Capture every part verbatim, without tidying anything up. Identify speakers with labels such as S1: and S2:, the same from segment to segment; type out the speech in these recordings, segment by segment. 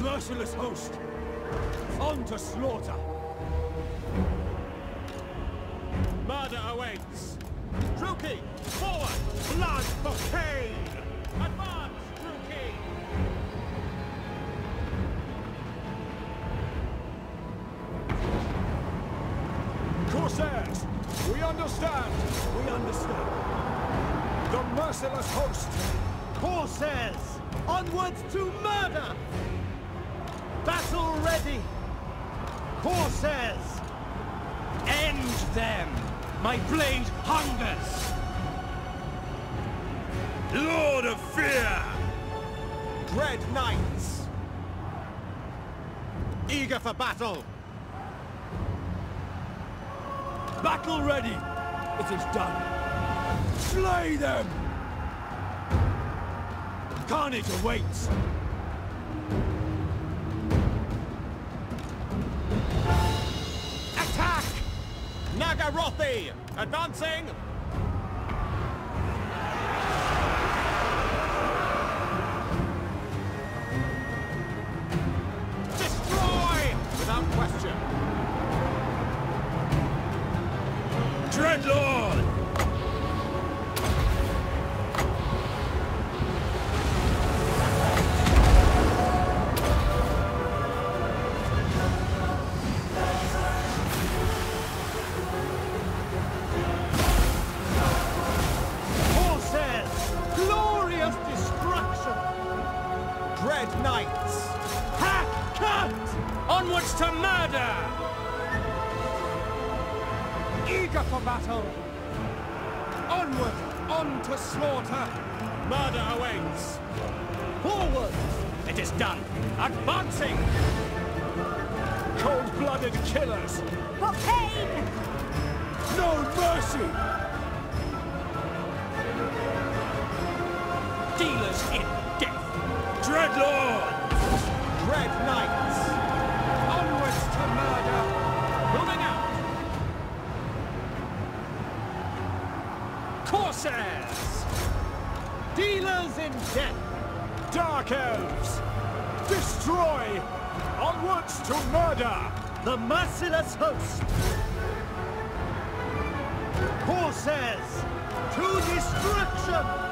S1: merciless host! On to slaughter! Murder awaits! Druki, forward! Blood for Cain! Advance, Druki! Corsairs! We understand! We understand! The merciless host! Corsairs! Onwards to murder! Battle ready! Corsairs! End them! My blade hungers! Lord of Fear! Dread Knights! Eager for battle! Battle ready! It is done! Slay them! Carnage awaits! Attack! Nagarothi! Advancing! Destroy! Without question! Dreadlord! Dread Knights! Hack! Cut! Onwards to murder! Eager for battle! Onward! On to slaughter! Murder awaits! Forward! It is done! Advancing! Cold-blooded killers!
S2: For Cain!
S1: No mercy! Dealers in death! Dreadlord! Dread Knights! Onwards to murder! Moving out! Corsairs! Dealers in death! Dark Elves! Destroy! Onwards to murder! The merciless host! Corsairs! To destruction!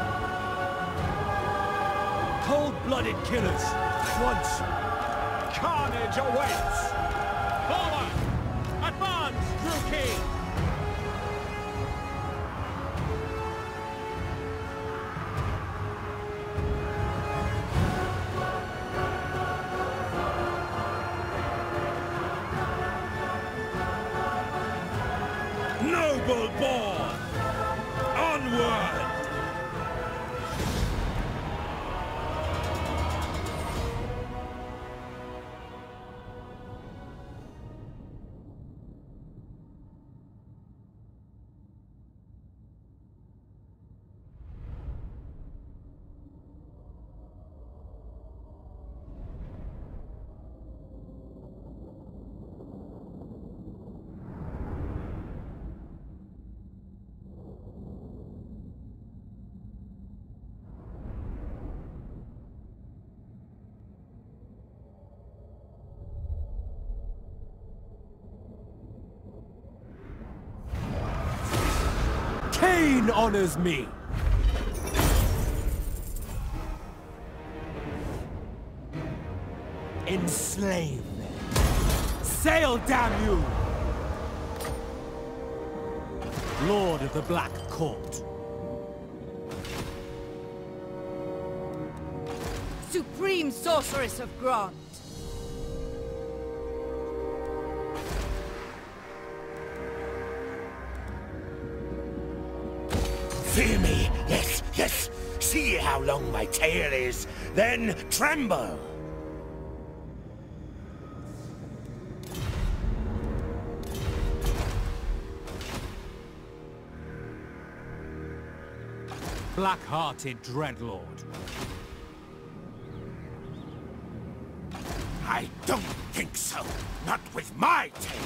S1: Cold-blooded killers, at once! Carnage awaits! Forward! Advance, Druki! Noble born! Onward! Cain honors me! Enslave them! Sail, damn you! Lord of the Black Court.
S2: Supreme Sorceress of Grant.
S3: Fear me, yes, yes. See how long my tail is, then tremble.
S1: Black-hearted Dreadlord.
S3: I don't think so. Not with my tail.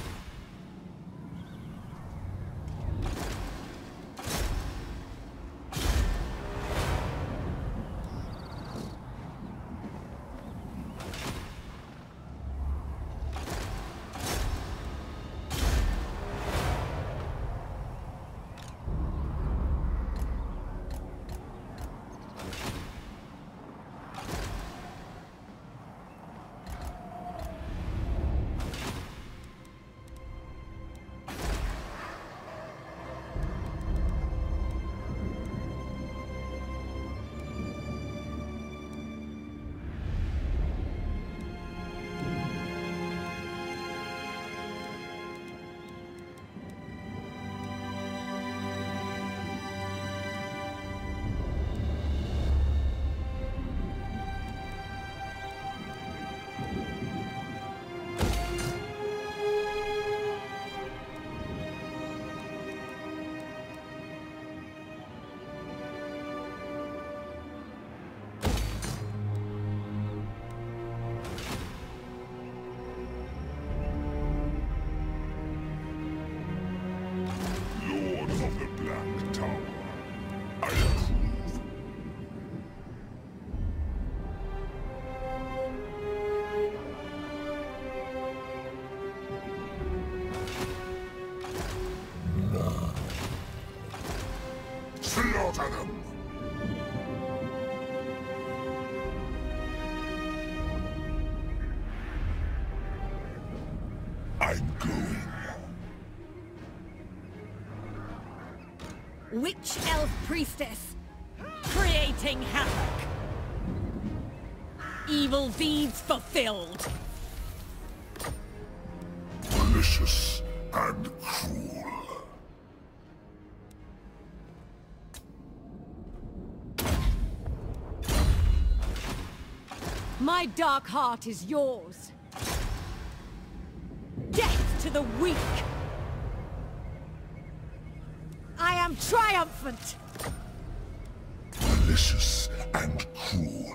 S4: I'm going.
S2: Witch elf priestess, creating havoc. Evil deeds fulfilled.
S4: Malicious and cruel.
S2: My dark heart is yours. Death to the weak. I am triumphant.
S4: Malicious and cruel.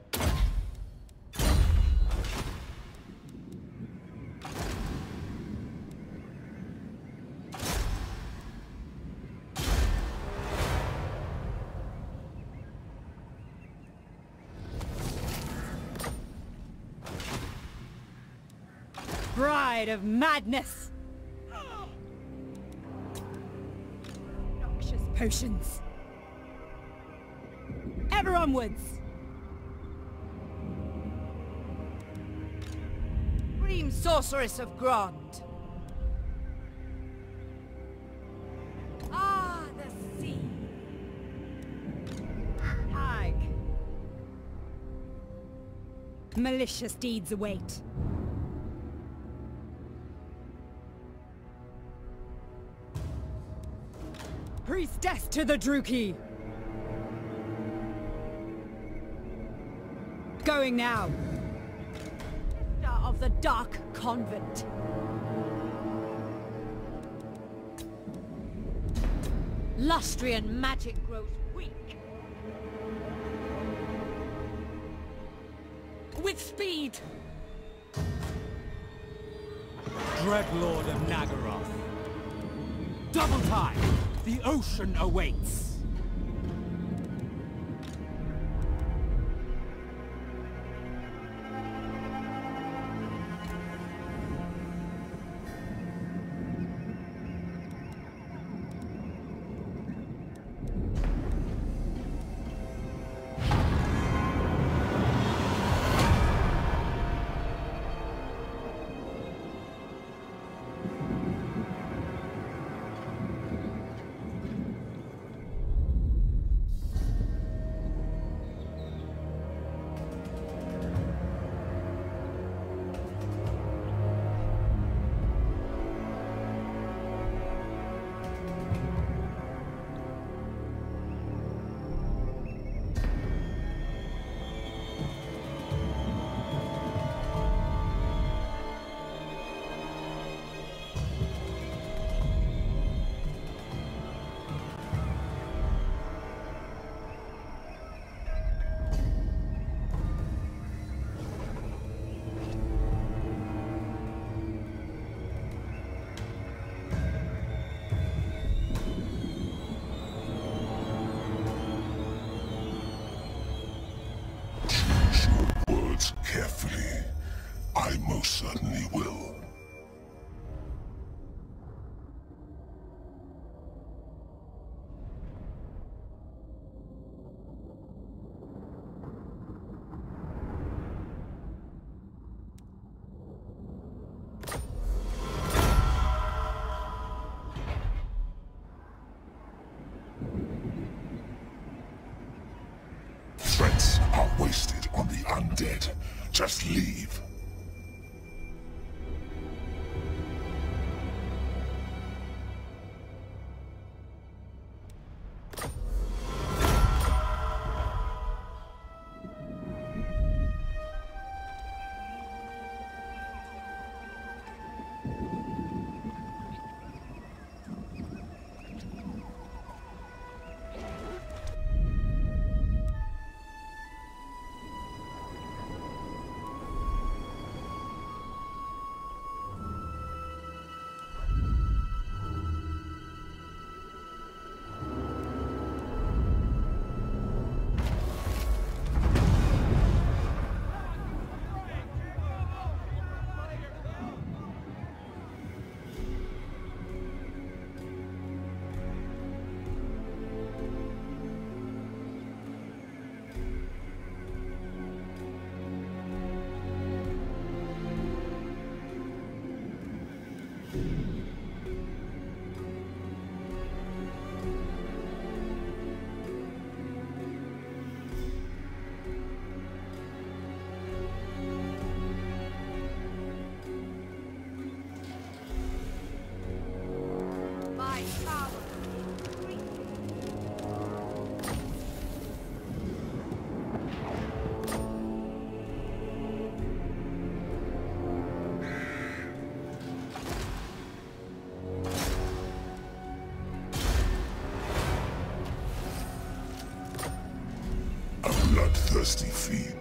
S2: Bride of madness! Noxious potions! Ever onwards! Supreme sorceress of Grond! Ah, the sea! Hag! Malicious deeds await. Priestess to the Druki! Going now. Star of the Dark Convent. Lustrian magic grows weak. With speed!
S1: Dreadlord of Nagaroth. Double time! The ocean awaits!
S4: Carefully. I most certainly will. Threats are wasted on the undead. Just leave. bloodthirsty fiend.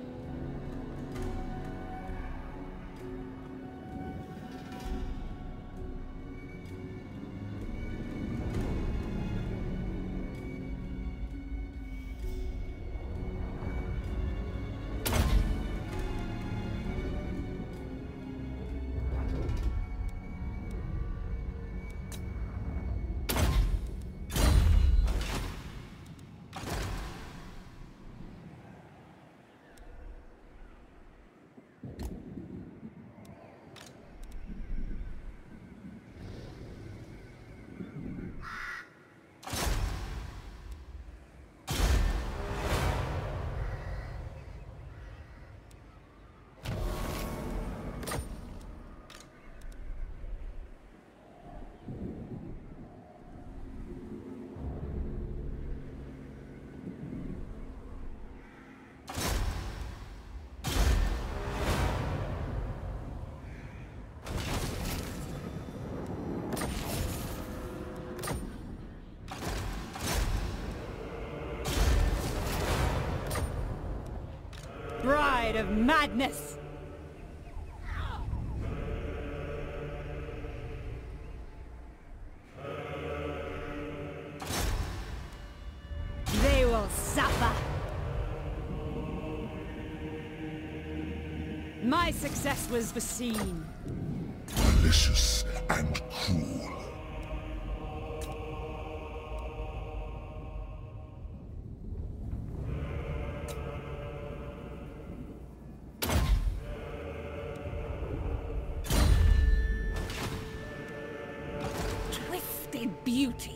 S2: Bride of madness! They will suffer! My success was foreseen.
S4: Malicious and cruel.
S2: Beauty.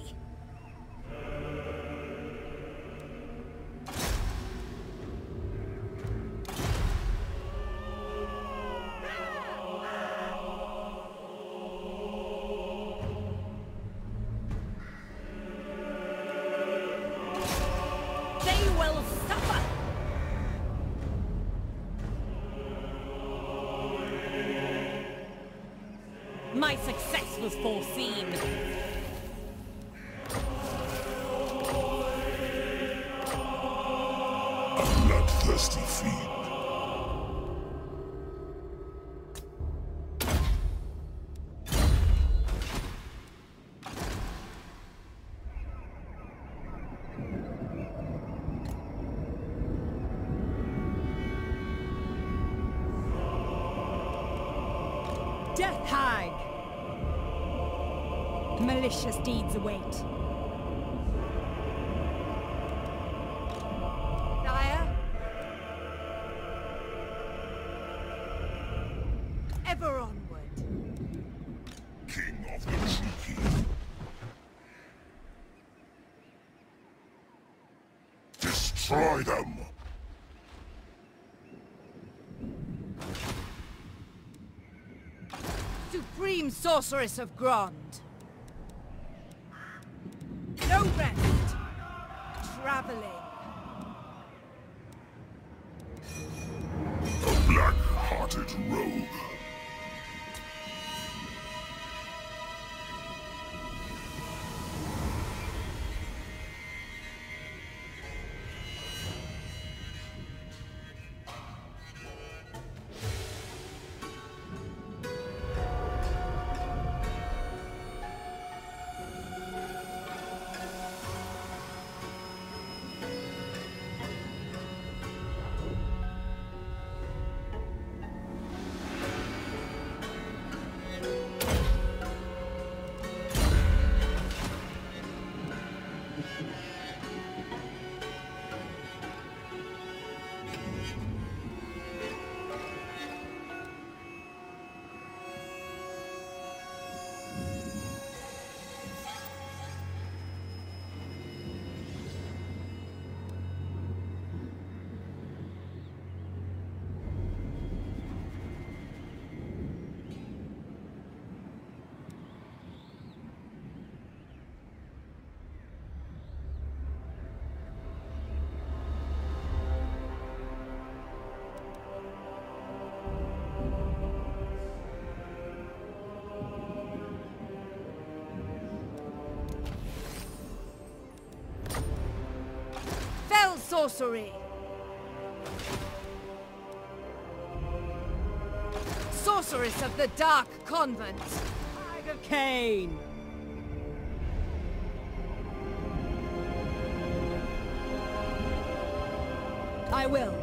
S2: They will suffer. My success was foreseen.
S4: Bloodthirsty fiend.
S2: Death Hag! Malicious deeds await. Ever onward.
S4: King of the True. Destroy them!
S2: Supreme Sorceress of Grond. No rest. Traveling.
S4: A black-hearted rogue.
S2: Sorcery! sorceress of the Dark Convent. Hag of Cain. I will.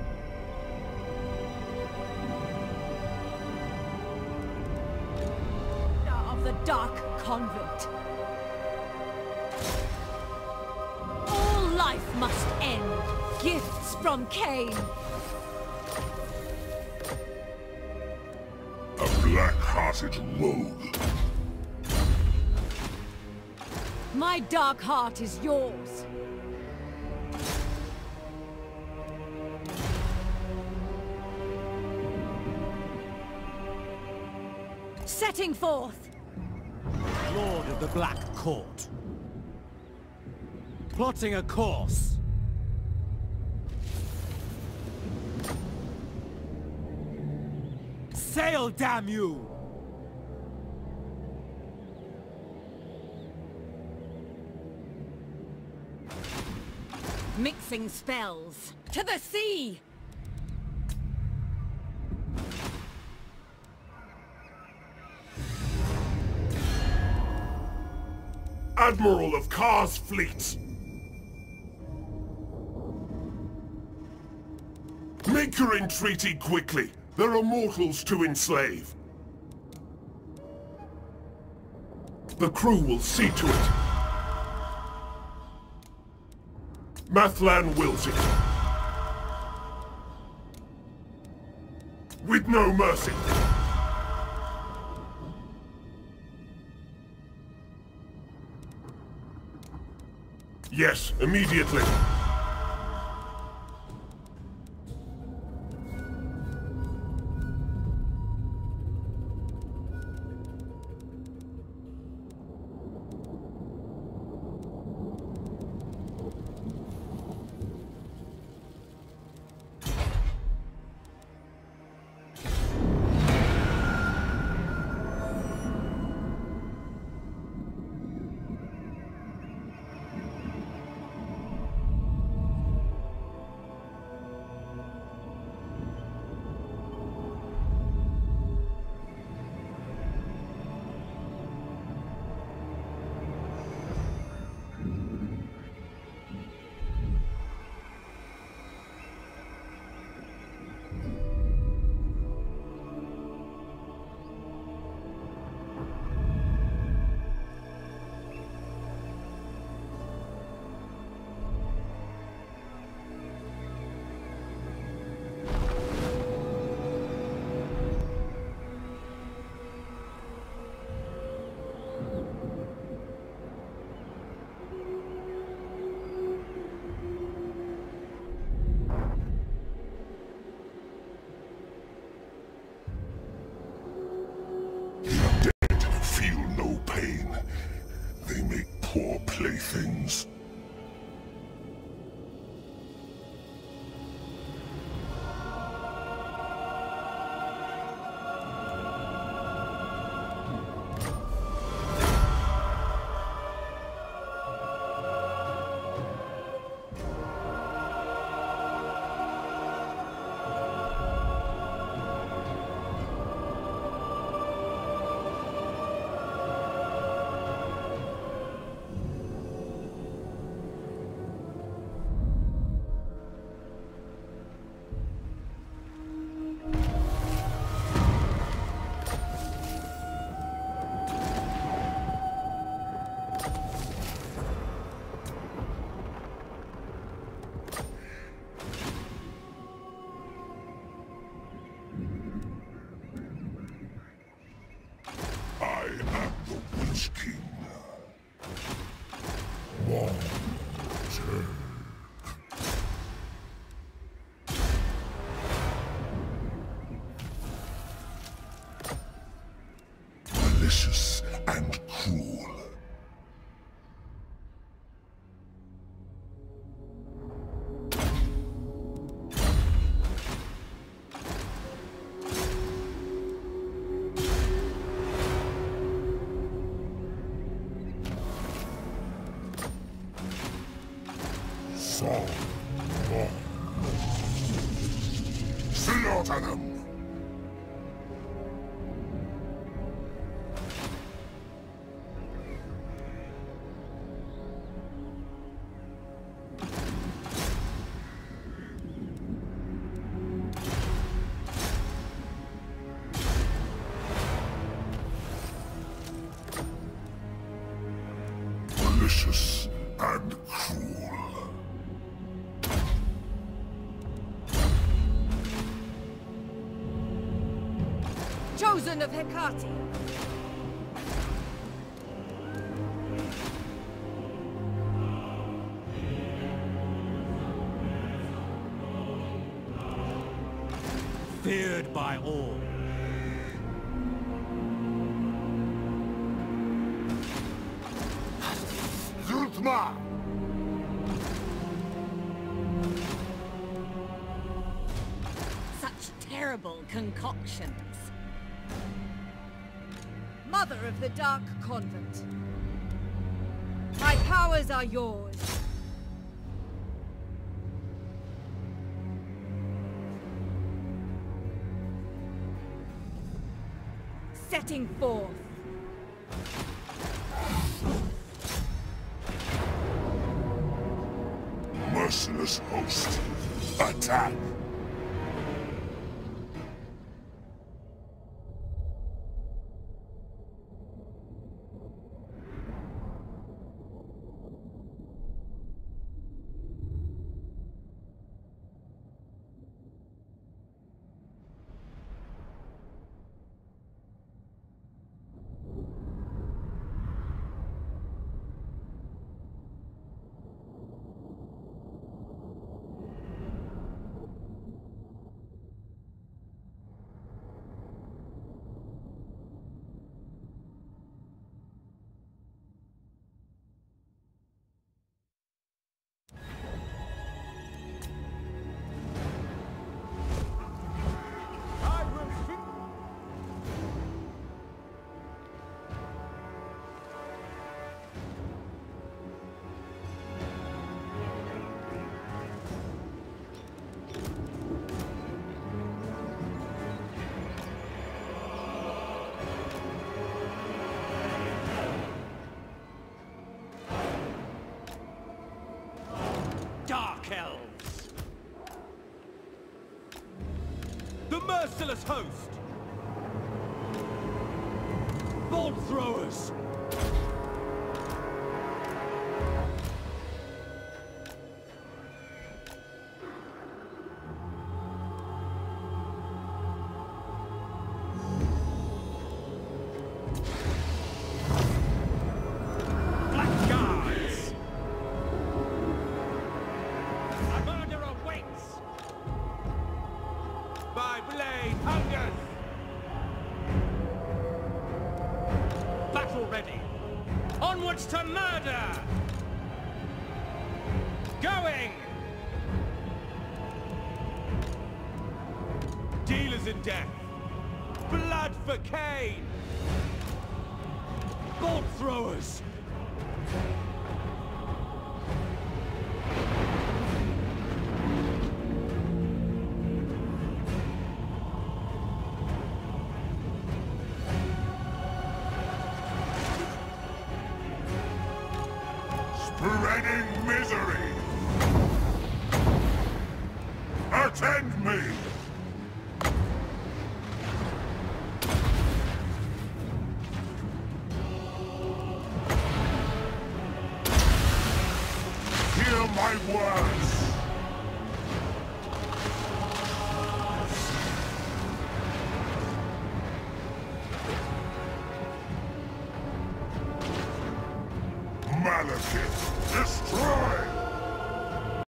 S2: Of the Dark Convent. All life must end. Gifts from Cain.
S4: A black-hearted rogue.
S2: My dark heart is yours. Setting forth.
S1: Lord of the Black Court. Plotting a course. Sail, damn you!
S2: Mixing spells. To the sea!
S4: Admiral of Kar's fleet! Make your entreaty quickly. There are mortals to enslave. The crew will see to it. Mathlan wills it. With no mercy. Yes, immediately. Poor playthings. Malicious and cruel. Song long. See out at them. vicious and cruel.
S2: Chosen of Hecate.
S1: Feared by all.
S4: Zultma!
S2: Such terrible concoctions. Mother of the Dark Convent. My powers are yours. Setting forth.
S4: Merciless host, attack!
S1: Dark Elves! The merciless host! Bolt throwers! My blade hungers! Battle ready! Onwards to murder! Going! Dealers in death! Blood for Cain! Bolt throwers!
S4: Spreading misery! Attend me! Hear my words! Malekith, destroy!